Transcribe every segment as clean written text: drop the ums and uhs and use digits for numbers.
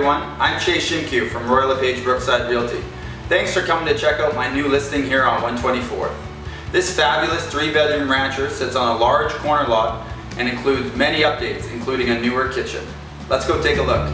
everyone, I'm Shymkiw from Royal LePage Brookside Realty. Thanks for coming to check out my new listing here on 124th. This fabulous 3-bedroom rancher sits on a large corner lot and includes many updates, including a newer kitchen. Let's go take a look.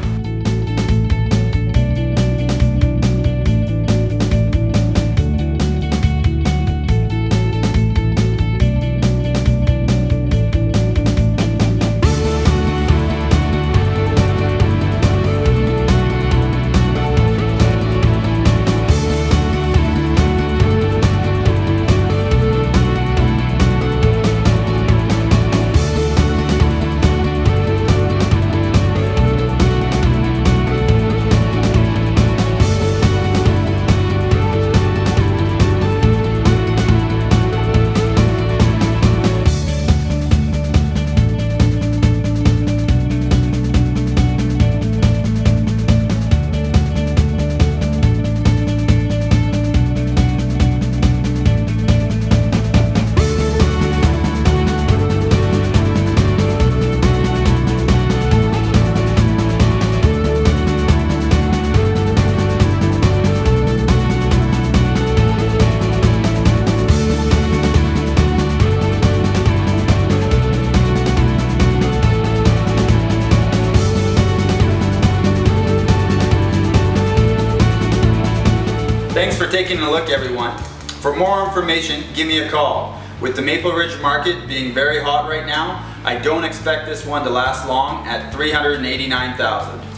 Thanks for taking a look, everyone. For more information, give me a call. With the Maple Ridge market being very hot right now, I don't expect this one to last long at $389,000.